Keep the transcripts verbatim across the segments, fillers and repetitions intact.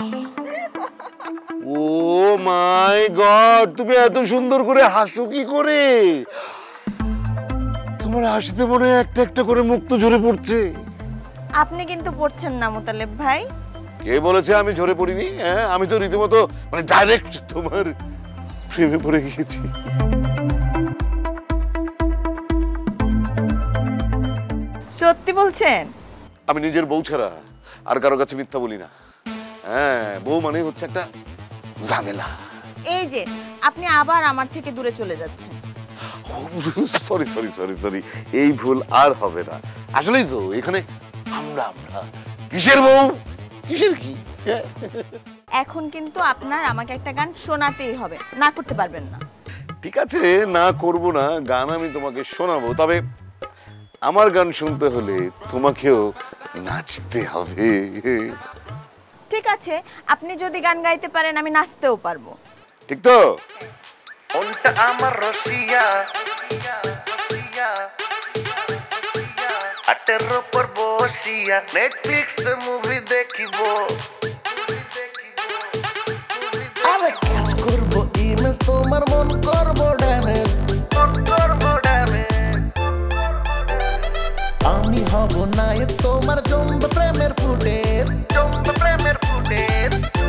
ও মাই god, তুমি এত সুন্দর করে হাসো কি করে? তোমার হাসিতে মনে হয় একটা একটা করে মুক্ত ঝরে পড়ছে। আপনি কিন্তু পড়ছেন না মোতালেব ভাই। কে বলেছে আমি ঝরে পড়িনি? হ্যাঁ, আমি তো রীতিমতো মানে ডাইরেক্ট তোমার প্রেমে পড়ে গিয়েছি। সত্যি বলছেন? আমি নিজের বউ ছাড়া আর কারো কাছে মিথ্যা বলি না। হ্যাঁ, বউ মানে হচ্ছে একটা ঝামেলা। এই যে আপনি আবার আমার থেকে দূরে চলে যাচ্ছেন। সরি সরি সরি সরি, এই ভুল আর হবে না। আসলেই তো এখানে আমরা আমরা কিসের বউ কিসের কি। এখন কিন্তু আপনার আমাকে একটা গান শোনাতেই হবে, না করতে পারবেন না। ঠিক আছে, না করব না, গান আমি তোমাকে শোনাবো। তবে আমার গান শুনতে হলে তোমাকেও নাচতে হবে। ঠিক আছে, আপনি যদি গান গাইতে পারেন আমি নাচতেও পারবো। ঠিক তো? ওনটা আমার রসিয়া আটের উপর বসিয়া নেটফ্লিক্স মুভি দেখিব। আরে কাজ করব ইমেজ, তোমার মন করব ড্যামেজ, মন করব ড্যামেজ। আমি হব নায়ক, তোমার জমবে প্রেমের ফুটেজ, জমবে প্রেমের ফুটেজ।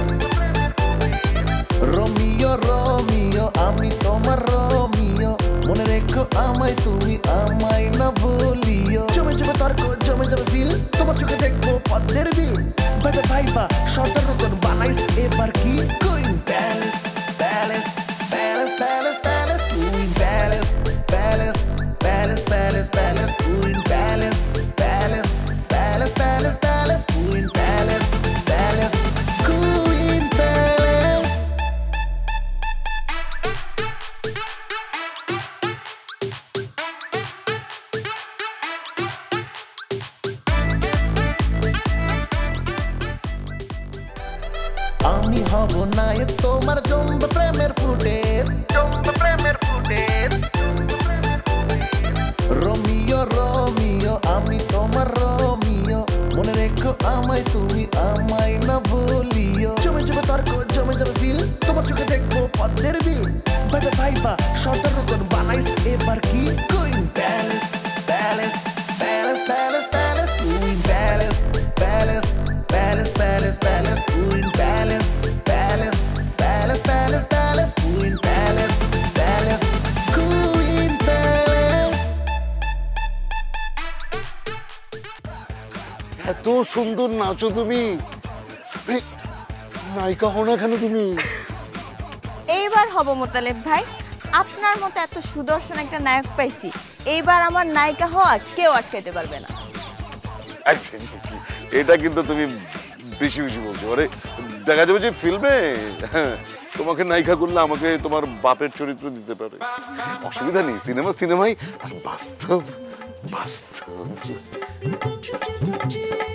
রোমিও রোমিও আমি তোমার রোমিও, মনে রেখো আমায় তুমি আমায় না বলিও। জমে জমে তর্ক জমে জমে ফিল, তোমার চোখে দেখবো পদ্মের বিল। ভাইবা ভাইবা শর্তের রকম বানাইস এবার কি? Queen palace palace palace palace palace queen palace palace palace palace palace queen palace palace palace palace palace queen palace palace queen palace. আমি হব নায়ক, তোমার জমবে প্রেমের ফুটেজ, জমবে প্রেমের ফুটেজ। রোমিও রোমিও আমি তোমার রোমিও, মনে রেখো আমায় তুমি আমায় না বলিও। জমে জমে তর্ক জমে জমে ফিল, তোমার চোখে দেখবো পদ্মের বিল। ভাইবা ভাইবা শর্তের রকম বানাইস এবার কি? Queen palace palace palace palace palace queen palace palace palace palace palace queen palace palace palace palace palace queen palace palace queen palace. এত সুন্দর নাচো তুমি, নায়িকা হও না কেন তুমি? এইবার হব মোতালেব ভাই, আপনার মতো এত সুদর্শন একটা নায়ক পাইছি, এইবার আমার নায়িকা হওয়া কেউ আটকাইতে পারবে না। এটা কিন্তু তুমি বেশি বেশি বলছো। আরে দেখা যাবে যে ফিল্মে তোমাকে নায়িকা করলে আমাকে তোমার বাপের চরিত্র দিতে পারে, অসুবিধা নেই। সিনেমা সিনেমাই, আর বাস্তব বাস্তব।